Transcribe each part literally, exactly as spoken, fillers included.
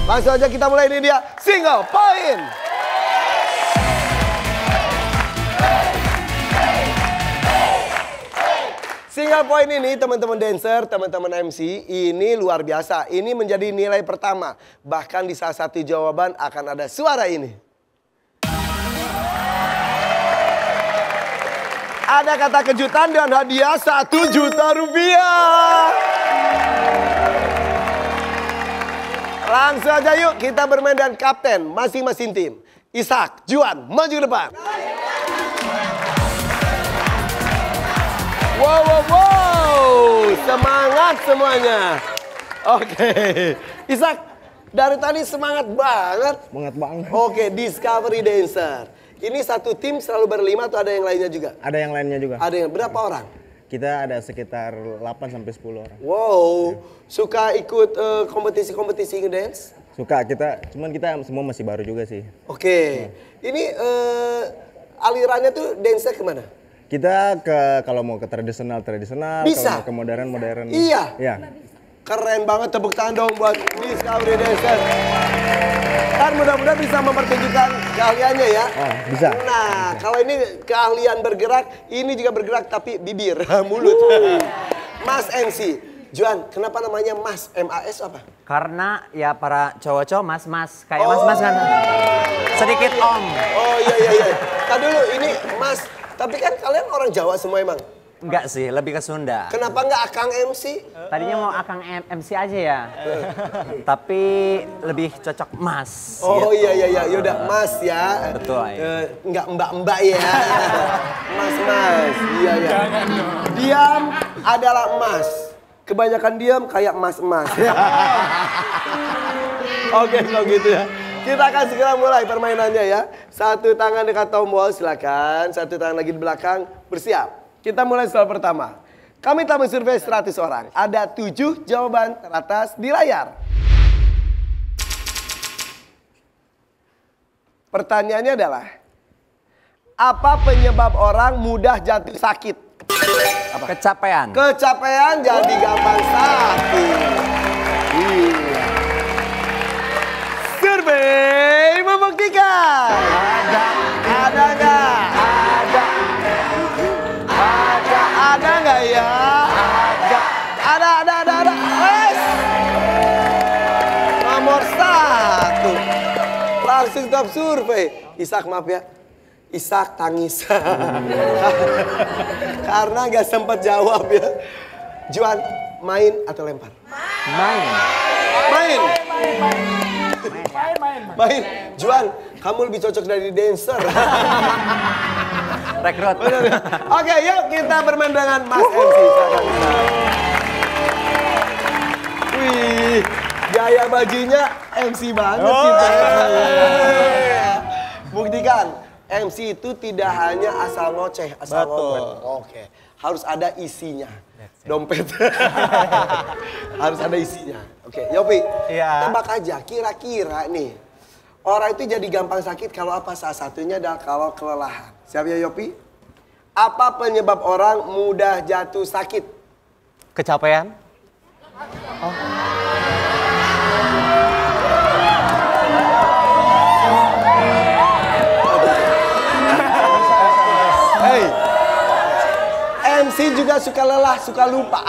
Langsung aja kita mulai, ini dia single point. Single point ini teman-teman dancer, teman-teman M C, ini luar biasa. Ini menjadi nilai pertama. Bahkan di salah satu jawaban akan ada suara ini. Ada kata kejutan dan hadiah satu juta rupiah. Langsung aja yuk kita bermain dengan kapten masing-masing tim. Ishak, Juan, maju ke depan. Wow, wow, wow. Semangat semuanya. Oke. Ishak, dari tadi semangat banget. Semangat banget. Oke, Discovery Dancer. Ini satu tim selalu berlima atau ada yang lainnya juga? Ada yang lainnya juga. Ada yang berapa orang? Kita ada sekitar delapan sampai sepuluh orang. Wow, suka ikut uh, kompetisi-kompetisi ngedance? Suka, kita cuman kita semua masih baru juga sih. Oke. Ini uh, alirannya tuh dance kemana? Kita ke kalau mau ke tradisional tradisional, bisa. Kalau mau ke modern modern. Iya. Iya. Keren banget, tepuk tangan dong buat Discovery Dancer. Kan mudah-mudahan bisa mempertunjukkan keahliannya ya. Oh, bisa. Nah, bisa. Kalau ini keahlian bergerak, ini juga bergerak tapi bibir, mulut. Mas M C, Juan, kenapa namanya Mas? M A S apa? Karena ya para cowok-cowok mas-mas, kayak mas-mas oh. kan. Sedikit om. Oh iya iya iya. Tadi dulu ini Mas, tapi kan kalian orang Jawa semua emang? Enggak sih, lebih ke Sunda. Kenapa enggak Akang M C? Tadinya mau Akang M C aja ya. Tapi lebih cocok Mas. Oh gitu. iya iya iya, yaudah Mas ya. Betul ya. Uh, enggak mbak-mbak ya. Mas-mas, iya iya. Diam adalah Mas. Kebanyakan diam kayak mas-mas. Oke kalau gitu ya. Kita akan segera mulai permainannya ya. Satu tangan dekat tombol silakan. Satu tangan lagi di belakang, bersiap. Kita mulai soal pertama. Kami telah mensurvei seratus orang. Ada tujuh jawaban teratas di layar. Pertanyaannya adalah, apa penyebab orang mudah jatuh sakit? Apa? Kecapean. Kecapean jadi gampang sakit. Iya. Survei membuktikan. Ada, ada nggak? Ada. Ada, ada nggak ya? Ada, ada, ada, ada, ada. Wes. Nomor satu. Langsung stop survei. Ishak maaf ya. Ishak tangis. Karena nggak sempat jawab ya. Juan, main atau lempar? Main. Main. Main, main. Main. Juan, kamu lebih cocok dari dancer. Rekrut. Oke, yuk kita bermain dengan Mas M C. Wih, gaya bajunya M C banget sih. Buktikan, M C itu tidak hanya asal ngoceh, asal ngomong. Oke, harus ada isinya. Dompet. Harus ada isinya. Oke, Yopi. Iya. Tebak aja, kira-kira nih. Orang itu jadi gampang sakit kalau apa? Salah satunya adalah kalau kelelahan. Siap ya Yopi? Apa penyebab orang mudah jatuh sakit? Kecapean. Oh. Hey, M C juga suka lelah, suka lupa.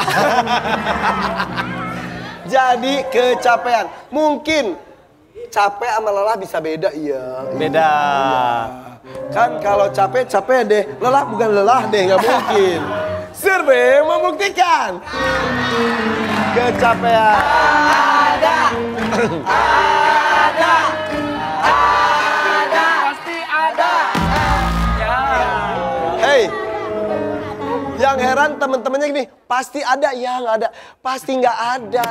Jadi kecapean. Mungkin capek sama lelah bisa beda, iya. Beda. Iya. Kan kalau capek, capek deh. Lelah bukan lelah deh, nggak mungkin. Survei membuktikan. Kecapean. Ada. Ada. Ada. Pasti ada. Ya. Hey. Yang heran temen-temennya gini, pasti ada, ya nggak ada. Pasti nggak ada.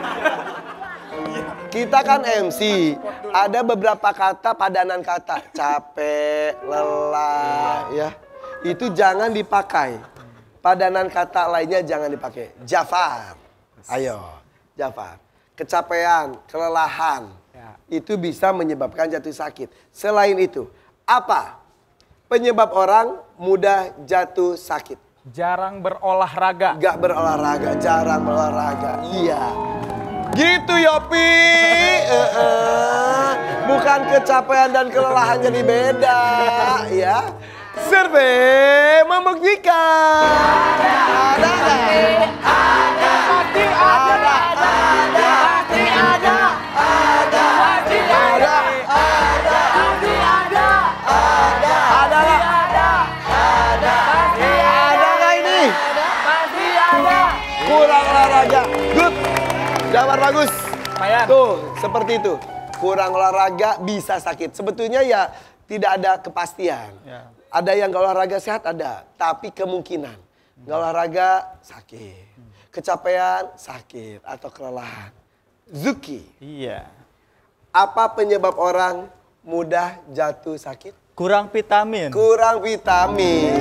Kita kan M C, ada beberapa kata padanan kata, capek, lelah, ya. Itu jangan dipakai. Padanan kata lainnya jangan dipakai. Jafar, ayo, Jafar. Kecapean, kelelahan, itu bisa menyebabkan jatuh sakit. Selain itu, apa penyebab orang mudah jatuh sakit? Jarang berolahraga. Gak berolahraga, jarang berolahraga, iya. Gitu Yopi. Eh, eh. Bukan kecapean dan kelelahan jadi beda ya. Survei membuktikan. Ada nggak? Pasti ada. Pasti ada. Ada. Pasti ada. Ada. Pasti ada. Ada. Ada nggak? Ada. Pasti Ada nggak ini? Pasti ada. Kurang olahraga. Good. Jawaban bagus. Lumayan. Tuh, seperti itu. Kurang olahraga bisa sakit. Sebetulnya ya tidak ada kepastian. Ya. Ada yang gak olahraga sehat ada, tapi kemungkinan gak olahraga sakit, kecapean sakit atau kelelahan. Zuki, Iya. apa penyebab orang mudah jatuh sakit? Kurang vitamin. Kurang vitamin.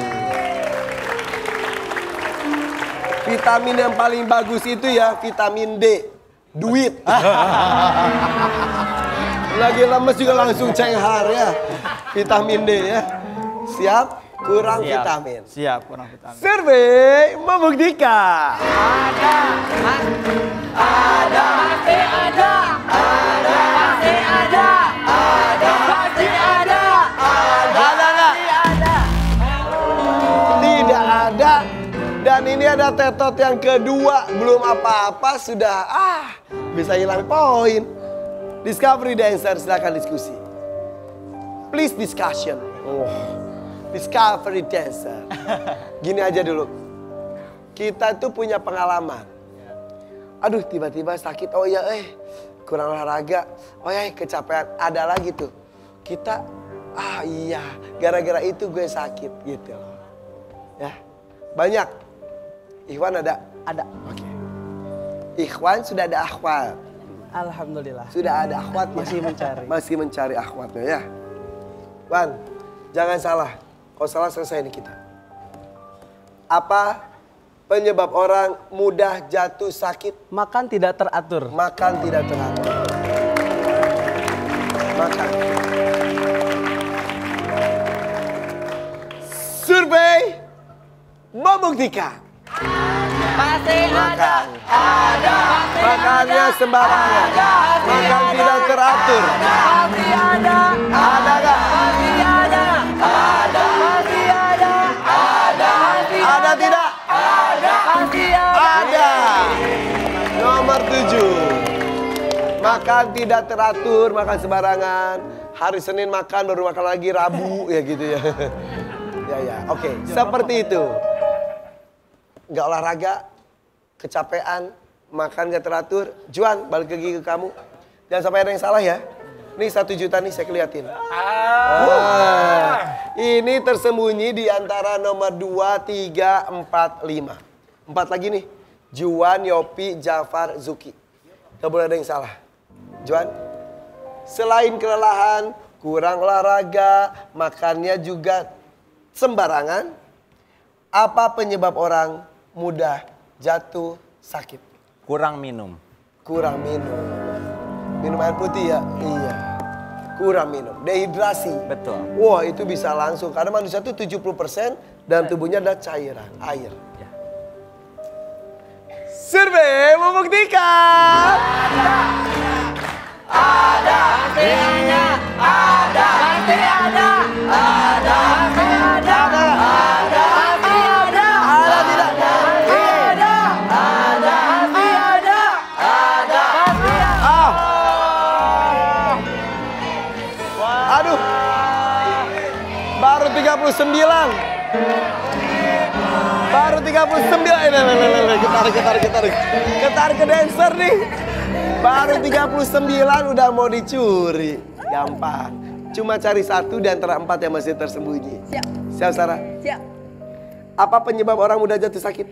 Vitamin yang paling bagus itu ya vitamin D, duit. Lagi lemes juga langsung cenghar ya, vitamin D ya. Siap? Kurang Siap. vitamin. Siap, kurang vitamin. Survei membuktikan. Ada. Ada. Pasti ada. Ada. Pasti ada. Ada. Pasti ada. Ada nggak? Ada. Tidak ada. Dan ini ada tetot yang kedua. Belum apa-apa sudah ah bisa hilang poin. Discovery Dancer, silakan diskusi. Please discussion. Oh. Discovery Dancer. Gini aja dulu. Kita tuh punya pengalaman. Aduh tiba-tiba sakit. Oh iya eh kurang olahraga. Oh ya kecapean. Ada lagi tuh. Kita ah iya gara-gara itu gue sakit gitu loh. Ya. Banyak. Ikhwan ada? Ada. Oke. Ikhwan sudah ada akhwat. Alhamdulillah. Sudah ada akhwat. Masih mencari. Masih mencari akhwatnya ya. Wan, jangan salah. Kalau salah selesai ini kita. Apa penyebab orang mudah jatuh sakit? Makan tidak teratur. Makan tidak teratur. Makan. Survei membuktikan. Pasti ada. Makan. Ada. Pasti Makannya ada. sembarangan. Makan tidak teratur. Pasti ada. Ada nggak? Pasti ada. Ada. Pasti ada. Ada. Pasti Ada tidak? ada. Pasti ada. Ada. Nomor tujuh. Makan tidak teratur, makan sembarangan. Hari Senin makan, baru makan lagi Rabu, ya gitu ya. Ya ya, oke. Seperti itu. Nggak olahraga, kecapean, makan nggak teratur. Juan, balik lagi ke kamu. Jangan sampai ada yang salah ya. Nih satu juta nih saya keliatin. Ah. Ini tersembunyi di antara nomor dua, tiga, empat, lima. Empat lagi nih. Juan, Yopi, Jafar, Zuki. Gak boleh ada yang salah. Juan, selain kelelahan, kurang olahraga, makannya juga sembarangan. Apa penyebab orang mudah jatuh sakit? Kurang minum. Kurang minum. Minum air putih ya? Iya. Kurang minum. Dehidrasi. Betul. Wah itu bisa langsung. Karena manusia itu tujuh puluh persen dalam tubuhnya ada cairan, air. Ya. Survei membuktikan. Ada. Pasti ada. Ada. Pasti ada. Ada. Pasti ada. Ada. Pasti ada. Ada tidak? Pasti ada. Ada. Pasti ada. Ada. Pasti ada. Ah. Aduh. Baru tiga puluh sembilan. Baru tiga puluh sembilan. Ini, ini, ini, ini. Getar, getar, getar. Getar ke dancer nih. Baru tiga puluh sembilan udah mau dicuri. Gampang. Cuma cari satu di antara empat yang masih tersembunyi. Siap. Siap, Sarah? Siap. Apa penyebab orang mudah jatuh sakit?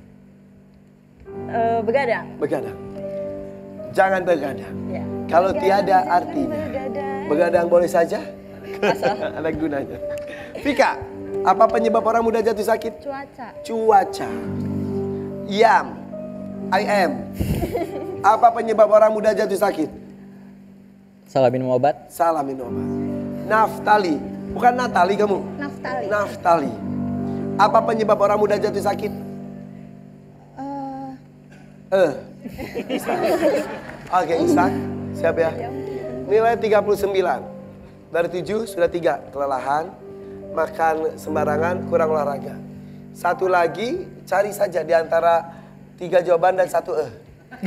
Eh, begadang. Begadang. Jangan begadang. Ya. Kalau tiada artinya. Begadang. Begadang boleh saja? Ada gunanya. Vika, apa penyebab orang mudah jatuh sakit? Cuaca. Cuaca. Yam. I am. Apa penyebab orang mudah jatuh sakit? Salah minum obat. Salah minum obat. Naftali. Bukan Natali kamu? Naftali. Naftali. Apa penyebab orang mudah jatuh sakit? Eh, Eh, Oke, Ishak. Siap ya? Nilai tiga puluh sembilan. Dari tujuh sudah tiga. Kelelahan, makan sembarangan, kurang olahraga. Satu lagi, cari saja di antara tiga jawaban dan satu eh.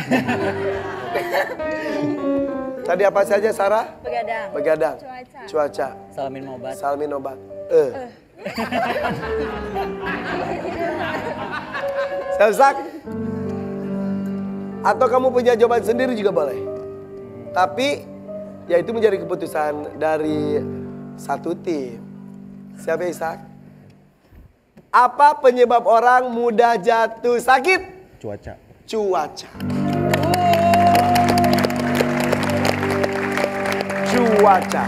Tadi apa saja, Sarah? Begadang. Begadang. Cuaca. Cuaca. Salah minum obat. Salah minum obat. Eh. Siap, Sak? Atau kamu punya jawaban sendiri juga boleh. Tapi, ya itu menjadi keputusan dari satu tim. Siap ya, Ishak? Apa penyebab orang mudah jatuh sakit? Cuaca. Cuaca. Cuaca.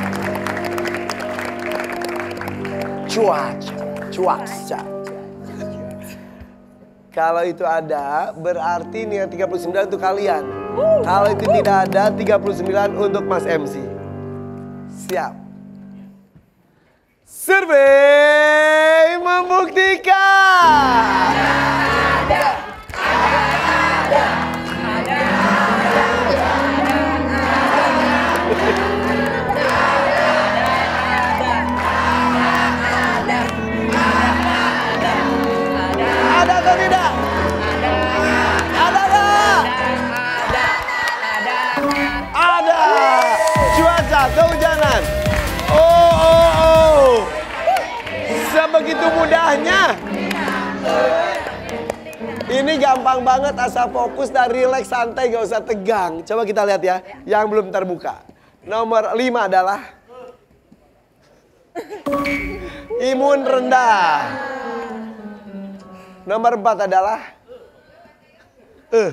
Cuaca. Cuaca. Kalau itu ada, berarti nih yang tiga puluh sembilan untuk kalian. Kalau itu tidak ada, tiga puluh sembilan untuk Mas M C. Siap. Survei membuktikan. Ada atau tidak? Ada nggak? Ada. Cuaca, kehujanan. Oh, oh, oh. Sebegitu mudahnya. Ini gampang banget, asal fokus dan rileks, santai, gak usah tegang. Coba kita lihat ya, yang belum terbuka. Nomor lima adalah imun rendah. Nomor empat adalah eh,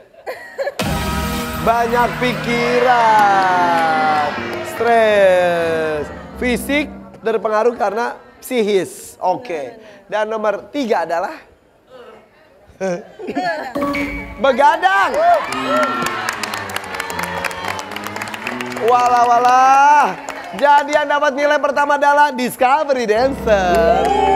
banyak pikiran, stres, fisik terpengaruh karena psikis. Oke. Dan nomor tiga adalah begadang. Walah walah. Jadi yang dapat nilai pertama adalah Discovery Dancer.